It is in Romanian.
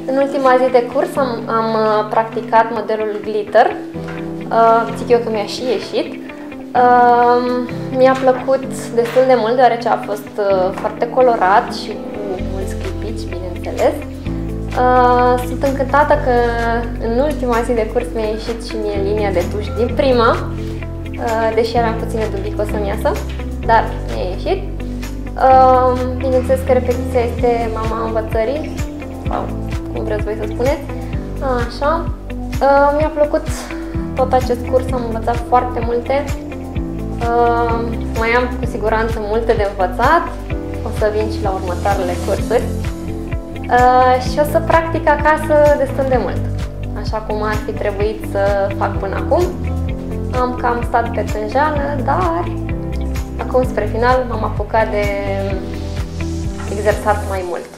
În ultima zi de curs am practicat modelul glitter. Zic eu că mi-a și ieșit. Mi-a plăcut destul de mult, deoarece a fost foarte colorat și cu mulți clipici, bineînțeles. Sunt încântată că în ultima zi de curs mi-a ieșit și mie linia de tuș din prima, deși aveam puține dubii că o să-mi iasă, dar mi-a ieșit. Bineînțeles că repetiția este mama învățării, sau cum vreți voi să spuneți. Așa. Mi-a plăcut tot acest curs, am învățat foarte multe. Mai am cu siguranță multe de învățat, o să vin și la următoarele cursuri. Și o să practic acasă destul de mult, așa cum ar fi trebuit să fac până acum. Am cam stat pe tânjeală, dar acum spre final m-am apucat de exersat mai mult.